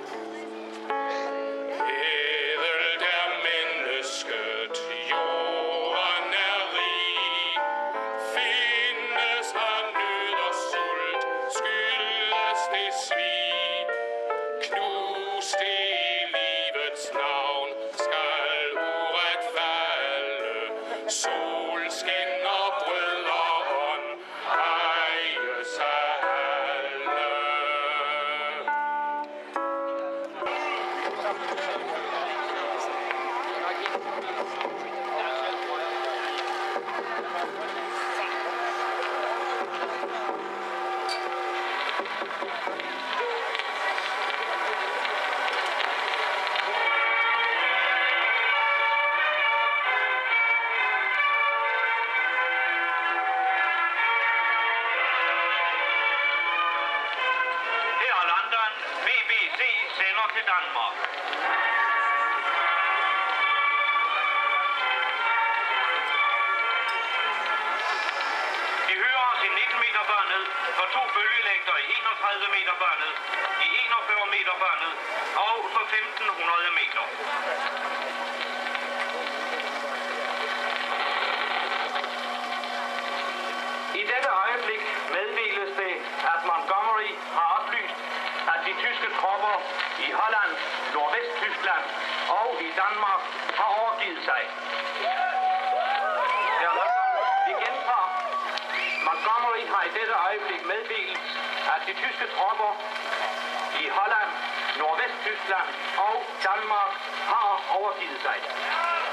Ædelt er mennesket, jorden er rig. Findes her nød og sult, skyldes det svig. Knust i livets navn, skal uret falde. Solskin og brødreånd ejes af alle. Her er London. BBC sender til Danmark. Vi hører os i 19 meter børned, for 2 bølgelængder i 31 meter børned, i 41 meter børned og for 1500 meter. I dette øjeblik meddeles det, at Montgomery har oplyst, at de tyske tropper i Holland, Nordvesttyskland og i Danmark har overgivet sig. Her London, vi gentager. Montgomery har i dette øjeblik meddelt, at de tyske tropper i Holland, Nordvesttyskland og Danmark har overgivet sig.